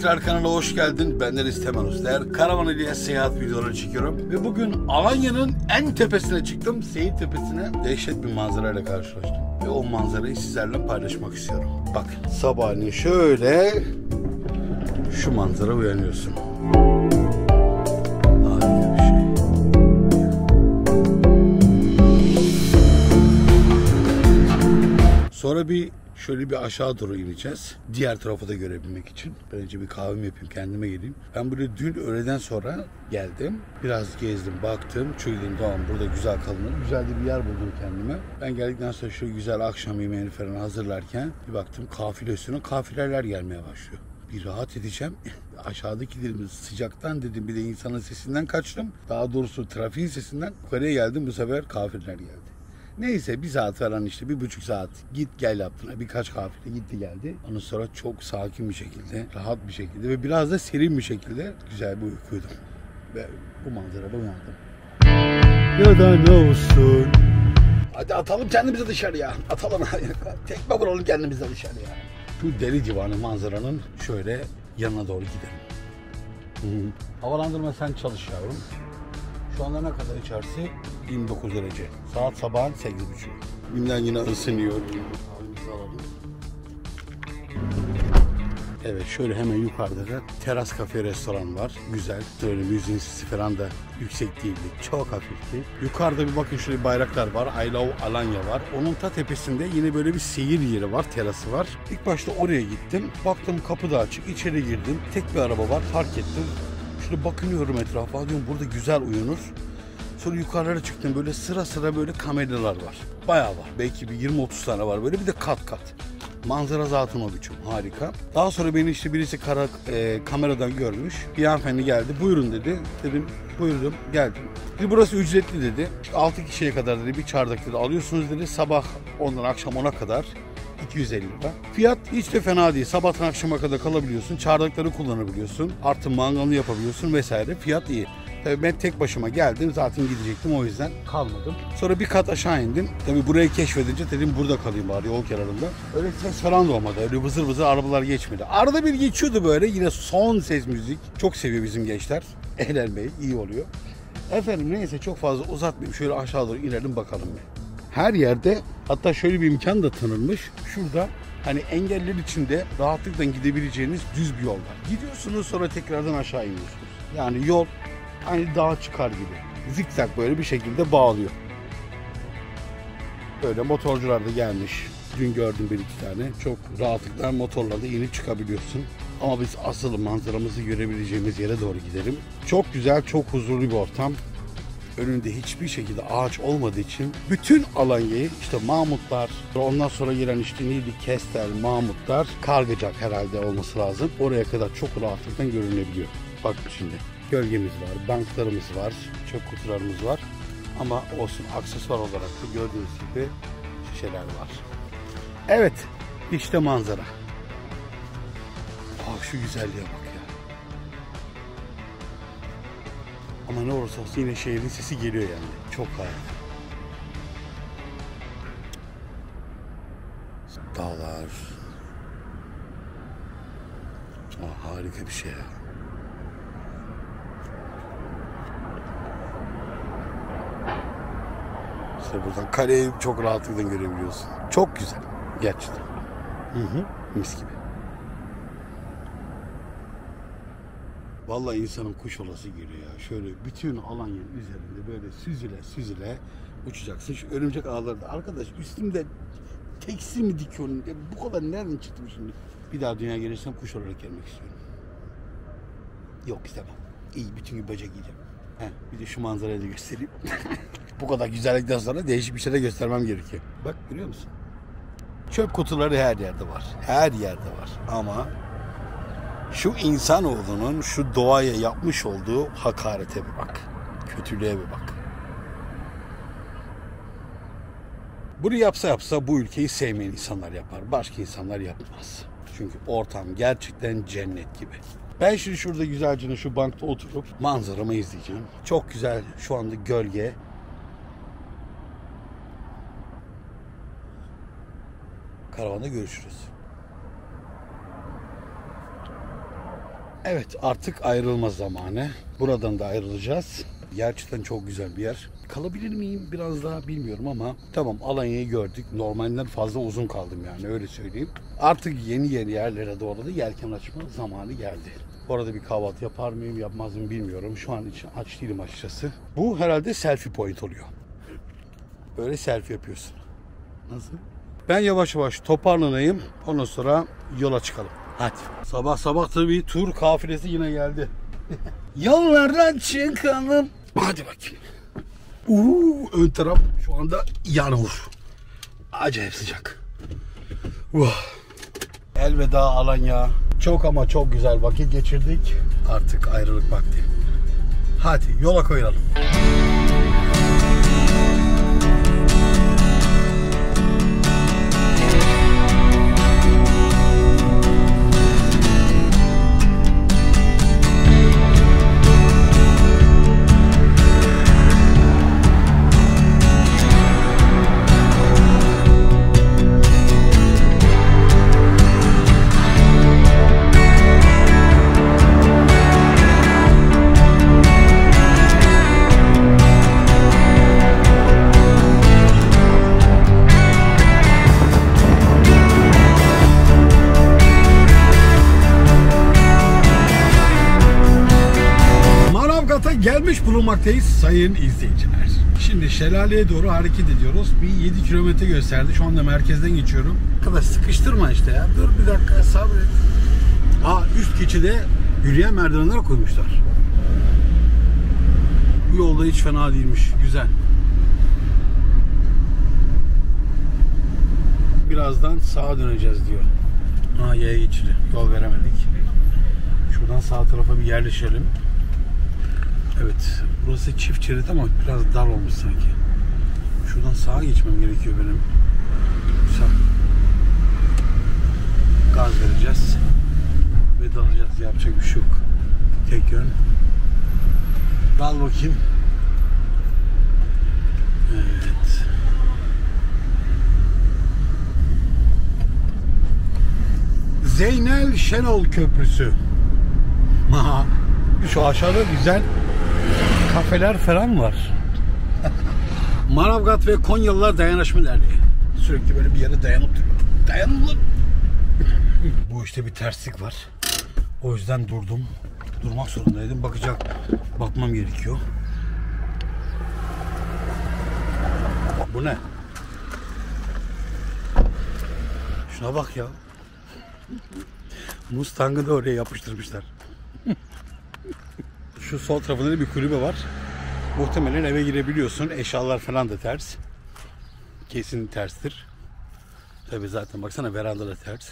Tekrar kanala hoş geldin. Bendeniz Temel Özler. Karavan ile seyahat videoları çekiyorum. Ve bugün Alanya'nın en tepesine çıktım. Seyit Tepesi'ne dehşet bir manzarayla karşılaştım. Ve o manzarayı sizlerle paylaşmak istiyorum. Bak, sabahleyin şöyle şu manzara uyanıyorsun. Harika bir şey. Sonra şöyle bir aşağı doğru ineceğiz. Diğer tarafı da görebilmek için. Ben önce bir kahvemi yapayım, kendime geleyim. Ben buraya dün öğleden sonra geldim. Biraz gezdim, baktım. Çünkü dedim tamam, burada güzel kalınır. Güzel de bir yer buldum kendime. Ben geldikten sonra şu güzel akşam yemeğini falan hazırlarken bir baktım kafile üstüne kafileler gelmeye başlıyor. Bir rahat edeceğim. Aşağıdaki dedim sıcaktan dedim, bir de insanın sesinden kaçtım. Daha doğrusu trafiğin sesinden yukarıya geldim. Bu sefer kafileler geldi. Neyse bir saat falan işte, 1,5 saat git gel yaptım. Birkaç kafile gitti geldi. Ondan sonra çok sakin bir şekilde, rahat bir şekilde ve biraz da serin bir şekilde güzel bir uykuydum. Ve bu manzarada uyandım. Ya da ne olsun. Hadi atalım kendimizi dışarıya. Atalım. Tekme vuralım kendimizi dışarıya. Şu deli civanı manzaranın şöyle yanına doğru gidelim. Havalandırma sen çalış yavrum. Şu anda ne kadar içerisi? 29 derece. Saat sabahın 8.30. Günden yine ısınıyor. Kahvemizi alalım. Evet, şöyle hemen yukarıda da teras kafe restoran var. Güzel. Böyle müziğin sesi falan da yüksek değildi. Çok hafifti. Yukarıda bir bakın, şöyle bayraklar var. I Love Alanya var. Onun ta tepesinde yine böyle bir seyir yeri var. Terası var. İlk başta oraya gittim. Baktım kapı da açık. İçeri girdim. Tek bir araba var. Park ettim. Şöyle bakınıyorum etrafa. Diyorum burada güzel uyunur. Sonra yukarılara çıktım. Böyle sıra sıra böyle kameralar var. Bayağı var. Belki bir 20-30 tane var. Böyle bir de kat kat. Manzara zaten o biçim. Harika. Daha sonra beni işte birisi kameradan görmüş. Bir hanımefendi geldi. Buyurun dedi. Dedim buyurdum. Geldim. Dedi, burası ücretli dedi. 6 kişiye kadar dedi bir çardak dedi alıyorsunuz dedi. Sabah 10'dan akşam 10'a kadar 250 lira. Fiyat hiç de fena değil. Sabahtan akşama kadar kalabiliyorsun. Çardakları kullanabiliyorsun. Artı mangalını yapabiliyorsun vesaire. Fiyat iyi. Tabii ben tek başıma geldim. Zaten gidecektim. O yüzden kalmadım. Sonra bir kat aşağı indim. Tabii burayı keşfedince dedim burada kalayım bari yol kenarında. Öyle ses falan da olmadı. Öyle vızır vızır arabalar geçmedi. Arada bir geçiyordu böyle. Yine son ses müzik. Çok seviyor bizim gençler. Eğlenmeyi iyi oluyor. Efendim neyse çok fazla uzatmayayım. Şöyle aşağı doğru inelim bakalım bir. Her yerde, hatta şöyle bir imkan da tanınmış. Şurada hani engeller için de rahatlıkla gidebileceğiniz düz bir yol var. Gidiyorsunuz sonra tekrardan aşağı iniyorsunuz. Yani yol hani dağa çıkar gibi. Zikzak böyle bir şekilde bağlıyor. Böyle motorcular da gelmiş. Dün gördüm bir iki tane. Çok rahatlıkla motorla da inip çıkabiliyorsun. Ama biz asıl manzaramızı görebileceğimiz yere doğru gidelim. Çok güzel, çok huzurlu bir ortam. Önünde hiçbir şekilde ağaç olmadığı için bütün Alanya'yı işte Mahmutlar, ondan sonra gelen işte neydi, Kestel, Mahmutlar, Kargıcak herhalde olması lazım. Oraya kadar çok rahatlıkla görünebiliyor. Bak şimdi gölgemiz var, banklarımız var, çöp kutularımız var. Ama olsun, aksesuar olarak da gördüğünüz gibi şişeler var. Evet, işte manzara. Bak şu güzelliğe bak ya. Ama ne olursa olsun yine şehrin sesi geliyor yani. Çok harika. Dağlar. Harika bir şey ya. İşte buradan kaleyi çok rahatlıkla görebiliyorsun. Çok güzel. Gerçekten. Mis gibi. Vallahi insanın kuş olası geliyor ya. Şöyle bütün Alanya'nın üzerinde böyle süzüle uçacaksın. Şu örümcek ağları da. Arkadaş üstümde tekstil mi dikiyorsun? Bu kadar nereden çıktı şimdi? Bir daha dünyaya gelirsem kuş olarak gelmek istiyorum. Yok istemem. İyi bütün gün böcek yiyeceğim. Bir de şu manzarayı da göstereyim. Bu kadar güzellikten sonra değişik bir şey de göstermem gerekiyor. Bak görüyor musun? Çöp kutuları her yerde var. Her yerde var. Ama şu insanoğlunun şu doğaya yapmış olduğu hakarete bir bak. Kötülüğe bir bak. Bunu yapsa bu ülkeyi sevmeyen insanlar yapar. Başka insanlar yapmaz. Çünkü ortam gerçekten cennet gibi. Ben şimdi şurada güzelce şu bankta oturup manzaramı izleyeceğim. Çok güzel şu anda gölge. Karavanda görüşürüz. Evet, artık ayrılma zamanı. Buradan da ayrılacağız. Gerçekten çok güzel bir yer. Kalabilir miyim biraz daha bilmiyorum ama tamam, Alanya'yı gördük. Normalden fazla uzun kaldım yani, öyle söyleyeyim. Artık yeni yerlere doğru da yelken açma zamanı geldi. Orada bir kahvaltı yapar mıyım yapmaz mıyım bilmiyorum. Şu an için aç değilim açıkçası. Bu herhalde selfie point oluyor. Böyle selfie yapıyorsun. Nasıl? Ben yavaş yavaş toparlanayım. Ondan sonra yola çıkalım. Hadi. Sabah sabah tabii tur kafilesi yine geldi. Yollardan çıkalım. Hadi bakayım. Ön taraf şu anda yanıyor. Acayip sıcak. Elveda Alanya. Çok ama çok güzel vakit geçirdik. Artık ayrılık vakti. Hadi yola koyulalım. Gelmiş bulunmaktayız sayın izleyiciler. Şimdi şelaleye doğru hareket ediyoruz. Bir 7 kilometre gösterdi. Şu anda merkezden geçiyorum. Arkadaş sıkıştırma işte ya. Dur bir dakika sabret. Üst geçide yürüyen merdivenler koymuşlar. Bu yolda hiç fena değilmiş. Güzel. Birazdan sağa döneceğiz diyor. Yaya geçidi. Yol veremedik. Şuradan sağ tarafa bir yerleşelim. Evet, burası çift şerit ama biraz dar olmuş sanki. Şuradan sağa geçmem gerekiyor benim. Güzel. Gaz vereceğiz ve dalacağız. Yapacak bir şey yok. Tek yön. Dal bakayım. Evet. Zeynel Şenol Köprüsü. Şu aşağıda güzel kafeler falan var. Manavgat ve Konyalılar Dayanışma Derneği. Sürekli böyle bir yere dayanıp duruyor. Dayanılır. Bu işte bir terslik var. O yüzden durdum. Durmak zorundaydım. Bakmam gerekiyor. Bu ne? Şuna bak ya. Mustang'ı da oraya yapıştırmışlar. Şu sol tarafında bir kulübe var. Muhtemelen eve girebiliyorsun. Eşyalar falan da ters. Kesin terstir. Tabi zaten baksana, veranda da ters.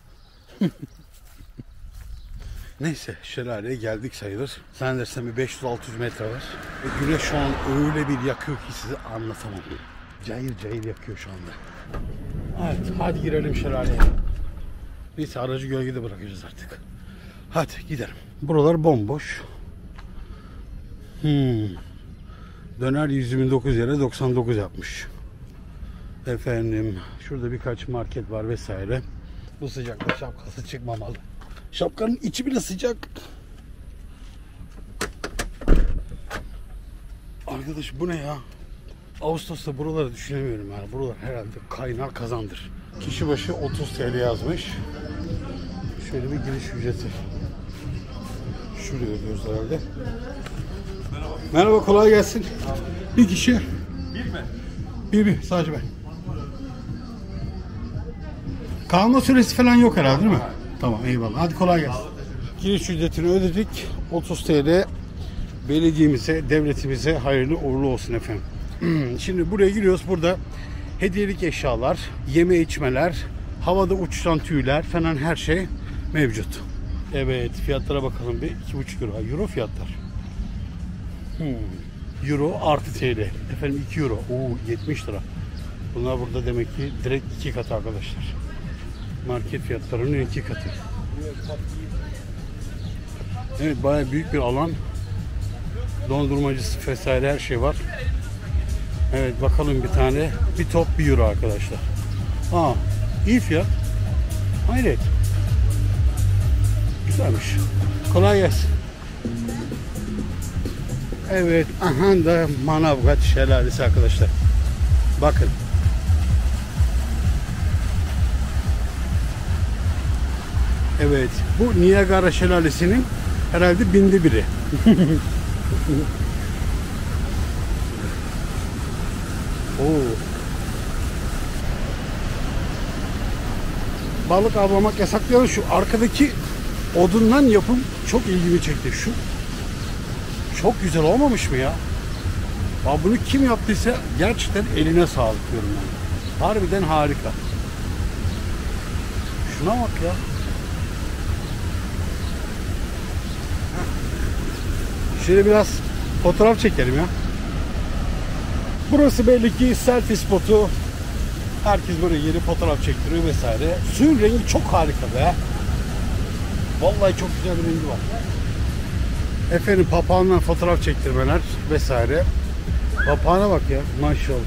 Neyse, şelaleye geldik sayılır. Zannedersem bir 500-600 metre var. Ve güneş şu an öyle bir yakıyor ki size anlatamam. Cayır cayır yakıyor şu anda. Evet, hadi girelim şelaleye. Neyse, aracı gölgede bırakacağız artık. Hadi gidelim. Buralar bomboş. Döner 129 yere 99 yapmış. Efendim, şurada birkaç market var vesaire. Bu sıcakta şapkası çıkmamalı. Şapkanın içi bile sıcak. Arkadaş bu ne ya? Ağustos'ta buraları düşünemiyorum yani. Buralar herhalde kaynar kazandır. Kişi başı 30 TL yazmış. Şöyle bir giriş ücreti. Şuraya ödüyoruz herhalde. Merhaba, kolay gelsin. Bir kişi. Bir mi? Bir, sadece ben. Kalma süresi falan yok herhalde değil mi? Tamam, eyvallah. Hadi kolay gelsin. Giriş ücretini ödedik. 30 TL. Belediyemize, devletimize hayırlı uğurlu olsun efendim. Şimdi buraya giriyoruz. Burada hediyelik eşyalar, yeme içmeler, havada uçuşan tüyler falan her şey mevcut. Evet, fiyatlara bakalım bir. 2,5 euro. Euro fiyatlar. Euro artı TL. Efendim 2 euro. 70 lira. Bunlar burada demek ki direkt 2 katı arkadaşlar. Market fiyatlarının 2 katı. Evet, bayağı büyük bir alan. Dondurmacısı vesaire her şey var. Evet, bakalım bir tane. Bir top 1 euro arkadaşlar. İyi fiyat. Hayret. Güzelmiş. Kolay gelsin. Evet, aha da Manavgat Şelalesi arkadaşlar. Bakın. Evet, bu Niagara Şelalesi'nin herhalde binde biri. Oo. Balık avlamak yasak diyor. Şu arkadaki odundan yapım çok ilgimi çekti. Şu çok güzel olmamış mı ya? Abi bunu kim yaptıysa gerçekten eline sağlık diyorum ben. Harbiden harika. Şuna bak ya. Şöyle biraz fotoğraf çekelim ya. Burası belli ki selfie spotu. Herkes böyle yeni fotoğraf çektiriyor vesaire. Suyun rengi çok harika be. Vallahi çok güzel bir rengi var. Efendim papağanla fotoğraf çektirmeler vesaire. Papağana bak ya, maşallah.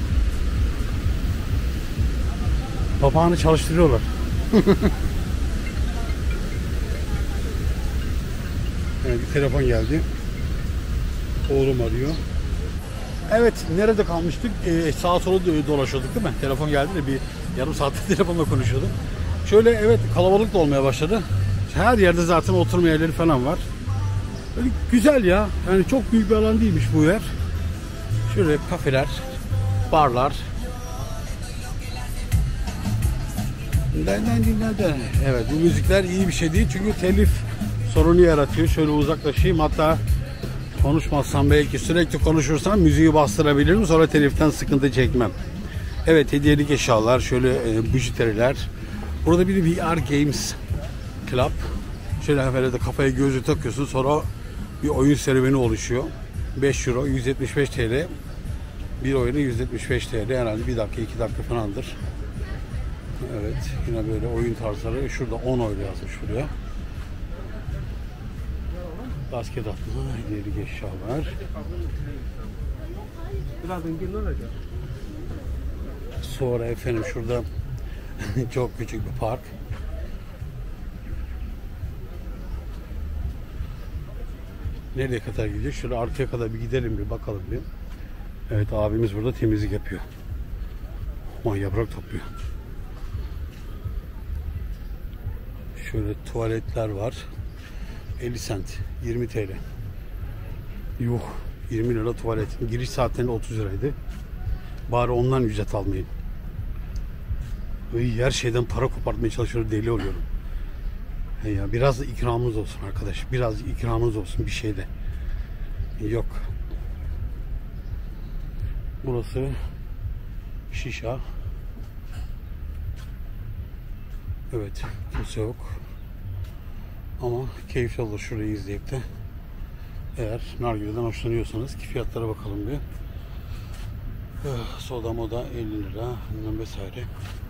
Papağanı çalıştırıyorlar. Yani bir telefon geldi. Oğlum arıyor. Evet, nerede kalmıştık? Sağa sola dolaşıyorduk değil mi? Telefon geldi de bir yarım saattir telefonla konuşuyordum. Şöyle evet, kalabalık da olmaya başladı. Her yerde zaten oturma yerleri falan var. Böyle güzel ya. Yani çok büyük bir alan değilmiş bu yer. Şöyle kafeler, barlar. Evet, bu müzikler iyi bir şey değil çünkü telif sorunu yaratıyor. Şöyle uzaklaşayım, hatta konuşmazsam belki sürekli konuşursam müziği bastırabilirim, sonra teliften sıkıntı çekmem. Evet, hediyelik eşyalar, şöyle bujiteriler. Burada bir VR Games Club. Şöyle böyle de kafaya gözü takıyorsun, sonra bir oyun serüveni oluşuyor. 5 euro, 175 TL. Bir oyunu 175 TL, herhalde 1 dakika 2 dakika falandır. Evet, yine böyle oyun tarzları. Şurada 10 euro yazmış buraya. Basket atma, hediyelik eşyalar. Sonra efendim şurada çok küçük bir park. Nereye kadar gidiyor? Şöyle arkaya kadar bir gidelim, bir bakalım bir. Evet, abimiz burada temizlik yapıyor. Aman, yaprak topluyor. Şöyle tuvaletler var. 50 cent, 20 TL. Yuh, 20 lira tuvalet. Giriş saatlerinde 30 liraydı. Bari ondan ücret almayın. Her şeyden para kopartmaya çalışıyorum, deli oluyorum. Ya biraz da ikramınız olsun arkadaş. Biraz ikramınız olsun bir şeyde. Yok. Burası şişa. Evet, kimse yok. Ama keyifli olur şurayı izleyip de. Eğer nargileden hoşlanıyorsanız ki fiyatlara bakalım bir. Soda moda 50 lira vesaire.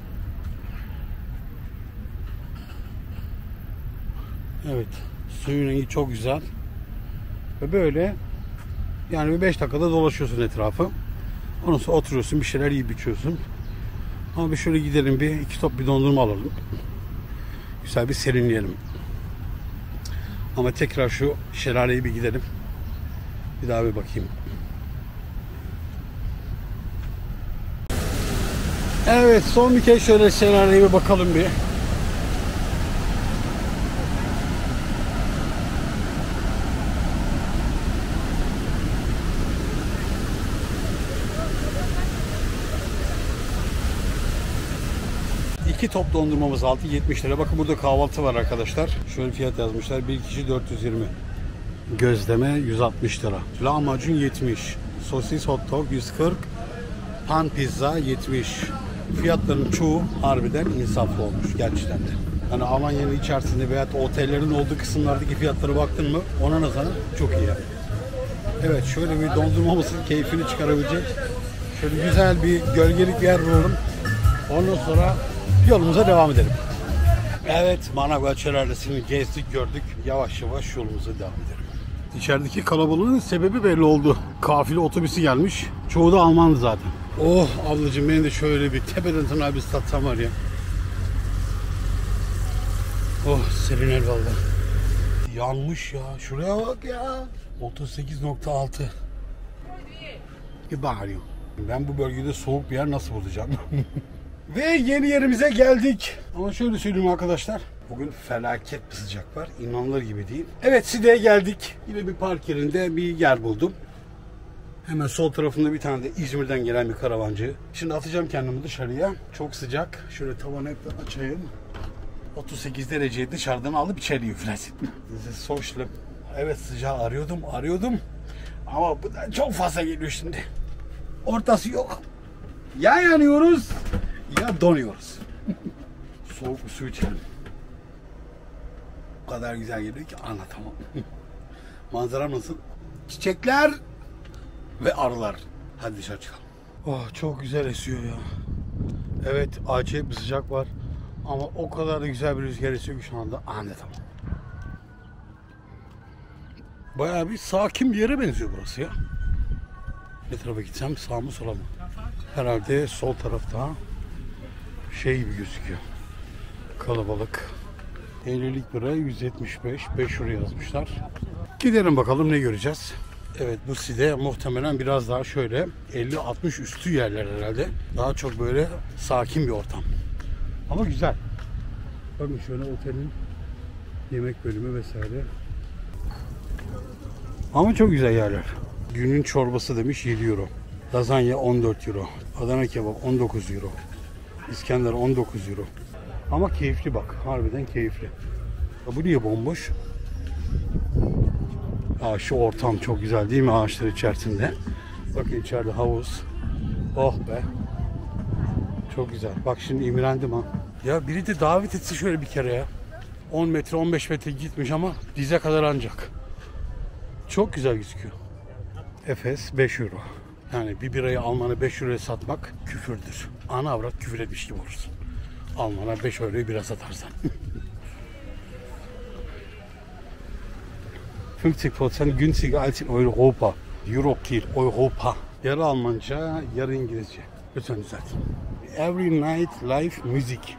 Evet, suyun rengi çok güzel. Ve böyle yani bir 5 dakikada dolaşıyorsun etrafı. Ondan sonra oturuyorsun, bir şeyler yiyip içiyorsun. Ama bir şöyle gidelim, bir 2 top bir dondurma alalım. Güzel bir serinleyelim. Ama tekrar şu şelaleye bir gidelim. Bir daha bir bakayım. Evet, son bir kez şöyle şelaleye bir bakalım bir. İki top dondurmamız altı 70 lira. Bakın burada kahvaltı var arkadaşlar. Şöyle fiyat yazmışlar. Bir kişi 420. Gözleme 160 lira. Lahmacun 70. Sosis hot dog 140. Pan pizza 70. Fiyatların çoğu harbiden insaflı olmuş gerçekten de. Yani Almanya'nın içerisinde veya otellerin olduğu kısımlardaki fiyatlara baktın mı, ona nazaran çok iyi. Evet, şöyle bir dondurmamızın keyfini çıkarabilecek şöyle güzel bir gölgelik bir yer bulalım. Ondan sonra yolumuza devam edelim. Evet, Manavgat Şelalesi'ni gezdik, gördük. Yavaş yavaş yolumuza devam edelim. İçerideki kalabalığın sebebi belli oldu. Kafile otobüsü gelmiş. Çoğu da Almandı zaten. Oh ablacığım, beni de şöyle bir tepeden tırnağa bir satsam var ya. Oh, serin el vallahi. yanmış ya. Şuraya bak ya. 38.6. İbariyo. Ben bu bölgede soğuk bir yer nasıl bulacağım? Ve yeni yerimize geldik. Ama şöyle söyleyeyim arkadaşlar. Bugün felaket bir sıcak var. İnanılır gibi değil. Evet, Side'ye geldik. Yine bir park yerinde bir yer buldum. Hemen sol tarafında bir tane de İzmir'den gelen bir karavancı. Şimdi atacağım kendimi dışarıya. Çok sıcak. Şöyle tavanı hep açayım. 38 dereceyi dışarıdan alıp içeriye üflesin. Soğuşluk. Evet, sıcağı arıyordum. Ama bu da çok fazla geliyor şimdi. Ortası yok. Ya yanıyoruz ya donuyoruz. Soğuk bir su içelim. O kadar güzel geliyor ki anlatamam. Manzara nasıl? Çiçekler ve arılar. Hadi dışarı çıkalım. Oh, çok güzel esiyor ya. Evet, acayip bir sıcak var. Ama o kadar da güzel bir rüzgar esiyor ki şu anda anlatamam. Bayağı bir sakin bir yere benziyor burası ya. Ne tarafa gitsem, sağ mı sola mı? Herhalde sol tarafta şey gibi gözüküyor. Kalabalık. Eylülük bira 175, 5 euro yazmışlar. Gidelim bakalım ne göreceğiz. Evet, bu Side muhtemelen biraz daha şöyle 50-60 üstü yerler herhalde. Daha çok böyle sakin bir ortam. Ama güzel. Bakın şöyle otelin yemek bölümü vesaire. Ama çok güzel yerler. Günün çorbası demiş 7 euro. Lazanya 14 euro. Adana kebap 19 euro. İskender 19 euro. Ama keyifli bak. Harbiden keyifli. Ya bu niye bomboş? Aa, şu ortam çok güzel değil mi ağaçlar içerisinde? Bakın içeride havuz. Oh be. Çok güzel. Bak şimdi imrendim ha. Ya biri de davet etse şöyle bir kere ya. 10 metre 15 metre gitmiş ama dize kadar ancak. Çok güzel gözüküyor. Efes 5 euro. Yani bir birayı Alman'a 5 euroya satmak küfürdür. Ana avrat küfür etmiş gibi olursun. Alman'a 5 euroyu bira satarsan. 50% günstiger als in Europa. Europe değil, Europa. Yarı Almanca, yarı İngilizce. Lütfen düzelt. Every night live müzik.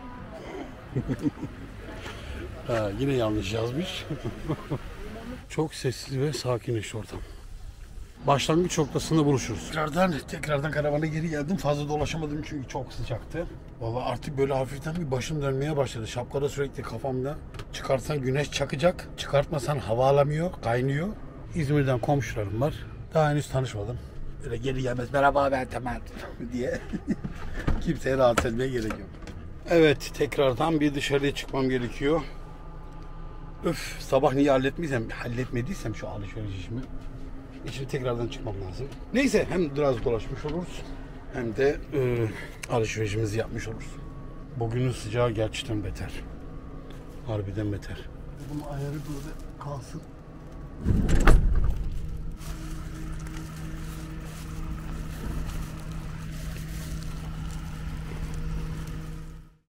Yine yanlış yazmış. Çok sessiz ve sakinleşti ortam. Başlangıç noktasında buluşuruz. Tekrardan karavana geri geldim. Fazla dolaşamadım çünkü çok sıcaktı. Vallahi artık böyle hafiften bir başım dönmeye başladı. Şapkada sürekli kafamda. Çıkarsan güneş çakacak. Çıkartmasan hava alamıyor, kaynıyor. İzmir'den komşularım var. Daha henüz tanışmadım. Böyle geri gelmez. Merhaba, ben Temel diye. Kimseye rahatsız etmeye gerek yok. Evet, tekrardan bir dışarıya çıkmam gerekiyor. Öf, sabah niye halletmediysem şu alışveriş işimi. Şimdi tekrardan çıkmam lazım. Neyse, hem biraz dolaşmış oluruz hem de alışverişimizi yapmış oluruz. Bugünün sıcağı gerçekten beter. Harbiden beter. Bunun ayarı böyle kalsın.